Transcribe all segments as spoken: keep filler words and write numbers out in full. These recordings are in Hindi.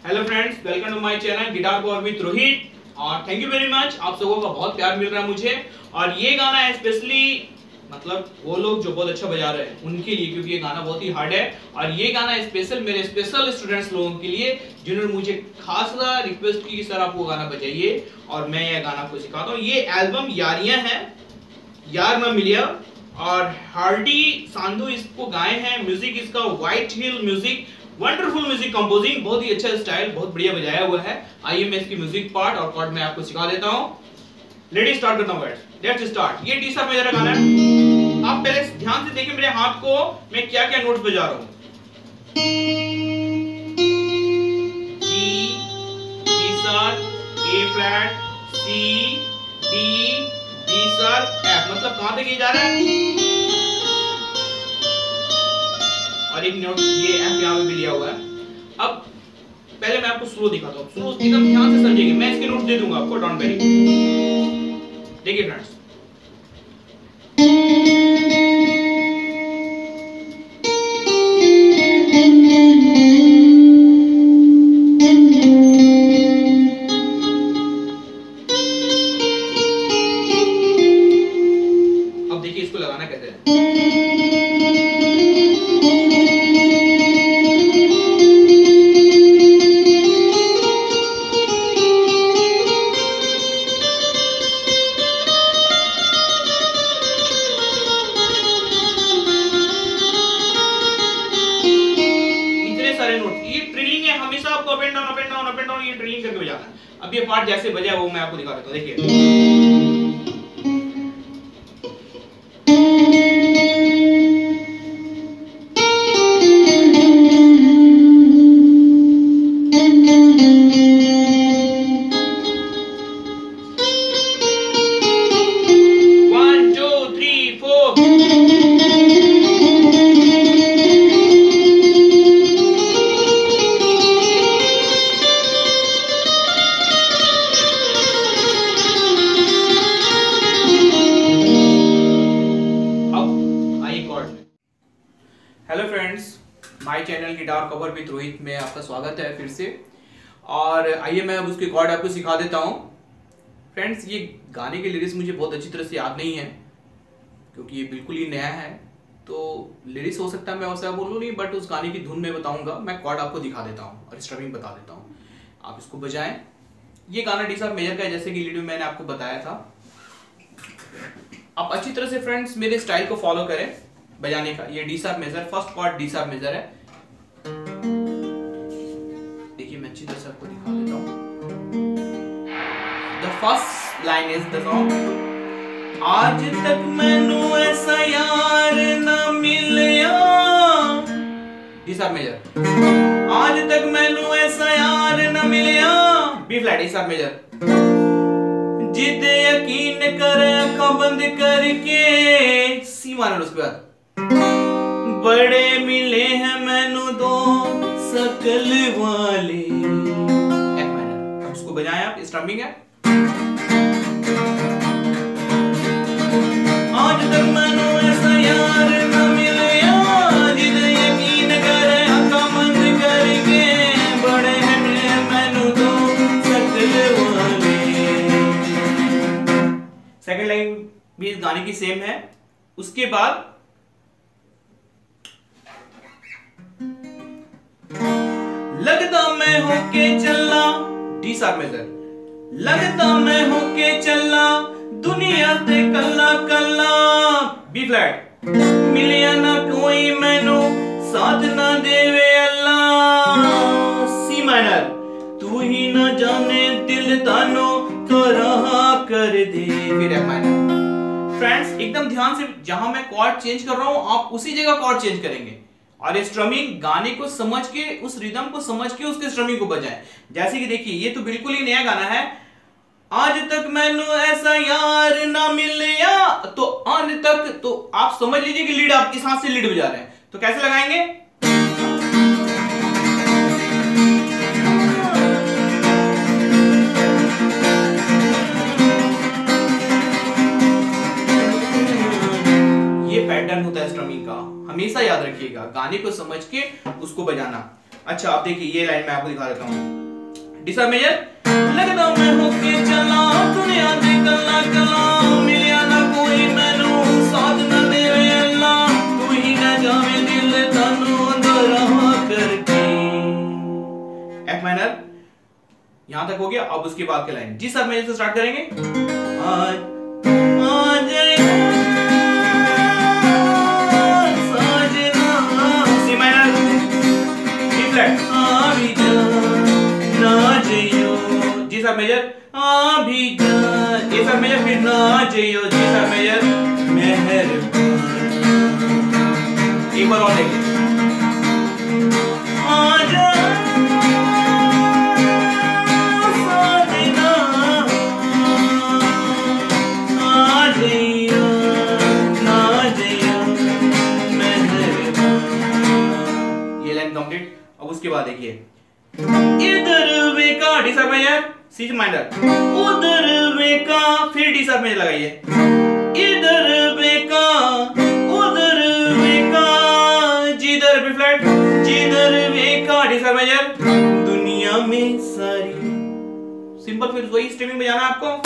Hello friends, welcome to my channel guitar cover with Rohit. और थैंक यू वेरी मच, आप सबों का बहुत प्यार मिल रहा है मुझे। और ये गाना है स्पेशली मतलब वो लोग जो बहुत अच्छा बजा रहे हैं उनके लिए, क्योंकि ये गाना बहुत ही हार्ड है। और ये गाना स्पेशल मेरे स्पेशल स्टूडेंट्स लोगों के लिए जिन्होंने मुझे खास रिक्वेस्ट की कि सर आप वो गाना बजाइए और मैं ये गाना आपको सिखाता हूँ। ये एल्बम यारियां है, यार ना मिलिया, और हार्डी सांधु इसको गाए हैं। म्यूजिक इसका white hill music, wonderful music composing, बहुत ही अच्छा स्टाइल, बहुत बढ़िया बजाया हुआ है। आइए मैं इसकी म्यूजिक पार्ट और कॉर्ड में आपको सिखा देता हूं। लेट्स स्टार्ट करता हूं गाइस, लेट्स स्टार्ट। ये डी शार्प मेजर का गाना है। आप पहले ध्यान से देखिए मेरे हाथ को, मैं क्या क्या नोट्स बजा रहा हूं। G, D sharp, A flat, C, D, D sharp, F. मतलब कहां तक ये जा रहा है और एक नोट ये एफ यहाँ पे भी लिया हुआ है। अब पहले मैं आपको स्लो दिखाता हूँ, स्लो एकदम ध्यान से समझिएगा। मैं इसके नोट दे दूंगा आपको, डोंट वरी। देखिए फ्रेंड्स, अब देखिए इसको लगाना कैसे है। हमेशा आपको up and down up and down up and down ये ड्रिलिंग करके बजाना है। अब ये पार्ट जैसे बजा वो मैं आपको दिखा देता हूं। देखिए one two three four. Hello friends, my channel guitar cover with Rohit में आपका स्वागत है फिर से। और आइए मैं अब उसके कॉर्ड आपको सिखा देता हूं। फ्रेंड्स, ये गाने के लिरिक्स मुझे बहुत अच्छी तरह से याद नहीं है क्योंकि ये बिल्कुल ही नया है, तो लिरिक्स हो सकता है मैं वैसा बोलूँ नहीं, बट उस गाने की धुन में बताऊंगा। मैं कॉर्ड आपको दिखा देता हूँ और स्ट्रमिंग बता देता हूँ, आप इसको बजाएं। ये गाना डी शार्प मेजर का है, जैसे कि वीडियो में मैंने आपको बताया था। आप अच्छी तरह से फ्रेंड्स मेरे स्टाइल को फॉलो करें बजाने का। ये D sharp major, first chord D sharp major है। देखिए मैं अच्छी तरह से आपको दिखा देता हूं। The first line is the song. आज तक मैनू ऐसा यार ना मिलिया, डी शार्प मेजर। आज तक मैनू ऐसा यार ना मिलिया, B flat D sharp major. जिद यकीन कर अखां बंद करके, सी माइनर उसके बाद। बड़े मिले हैं मैनू दो सकल वाले, एफ माइनर। अब इसको बजाएं आप, स्ट्रमिंग है। आज तक मैनू ऐसा यार ना मिलिया, जिद यकीन कर अखां बंद करके, बड़े हैं मैनू दो सकल वाले। सेकंड लाइन भी इस गाने की सेम है। उसके बाद लगता मैं होके चला, डी शार्प मेजर। लगता मैं होके चला दुनिया ते कल्ला कल्ला, बी फ्लैट। मिलिया ना कोई मैनू साथ ना देवे अल्लाह, सी माइनर। तू ही ना जाने दिल तानो तो रहा कर दे, फिर एफ माइनर। फ्रेंड्स एकदम ध्यान से, जहां मैं कॉर्ड चेंज कर रहा हूं आप उसी जगह कॉर्ड चेंज करेंगे और स्ट्रमिंग गाने को समझ के, उस रिदम को समझ के उसके स्ट्रमिंग को बजाएं। जैसे कि देखिए ये तो बिल्कुल ही नया गाना है। आज तक मैनू ऐसा यार ना मिलिया, तो आज तक, तो आप समझ लीजिए कि लीड आप इस हाथ से लीड बजा रहे हैं। तो कैसे लगाएंगे? ये पैटर्न होता है स्ट्रमिंग का, हमेशा याद रखिएगा। गाने को समझ के उसको बजाना। अच्छा आप देखिए ये लाइन मैं आपको दिखा देता हूँ। डी शार्प मेजर, लगदा मैं होके चला दुनिया दे कल्ला कल्ला, मिलिया ना कोई मैनू साथ ना देवे अल्लाह, तू ही ना जावे दिल तानू अंदर करके। एफ माइनर यहां तक हो गया। अब उसके बाद के लाइन जी शार्प मेजर से स्टार्ट करेंगे। आज आज साजना, सी माइनर, बी फ्लैट, आ भी जा ना जइयो, जी शार्प मेजर, आ भी जा, ए शार्प मेजर, फिर ना जइयो, जी शार्प मेजर, मेहरबान। एक बार और देखिए, आजा कंप्लीट। अब उसके बाद देखिए, इधर वे का D sharp major, C minor, उधर वे का, फिर डी शार्प मेजर लगाइए, इधर वे का उधर वे का, जिधर बी फ्लैट, जिधर वे का डी शार्प मेजर, दुनिया में सारी, सिंपल। फिर वही स्ट्रिंग बजाना है आपको,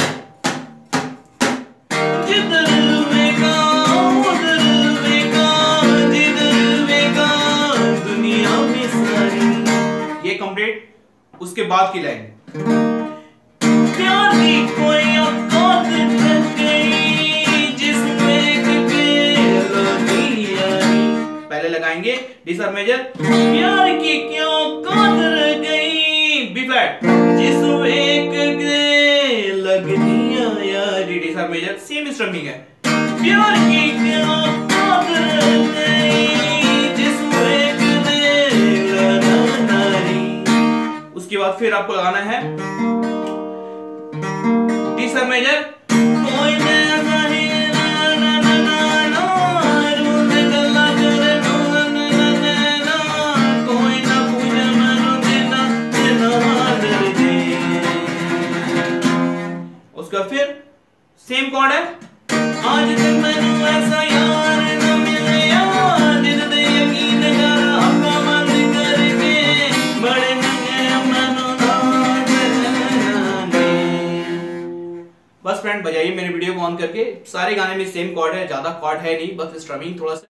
जिधर वे का उधर वे का, जिधर वे का, दुनिया में सारी। ये कंप्लीट। उसके बाद की लाइन, प्यार की कोई औकात रह गई जिसमें लगी यारी, पहले लगाएंगे डी शार्प मेजर, प्यार की क्या औकात रह गई, बी फ्लैट, जिसमें लगनी यारी, D sharp major, same strumming है, प्यार की क्या औकात रह गई जिसमें नारी। उसके बाद फिर आपको लगाना है डी शार्प मेजर, कोई ना नहीं ना ना ना ना ना, रूम गल्ला करे ना ना ना ना, कोई ना पूछे मैनू देना देना दे। उसका फिर सेम कॉर्ड है, आज तक मैनू ऐसा यार न मिलिया, दिल दे यकीन कर आका बंद करके, बड़े बस फ्रेंड बजाइए मेरे वीडियो को ऑन करके। सारे गाने में सेम कॉर्ड है, ज्यादा कॉर्ड है नहीं, बस स्ट्रमिंग थोड़ा सा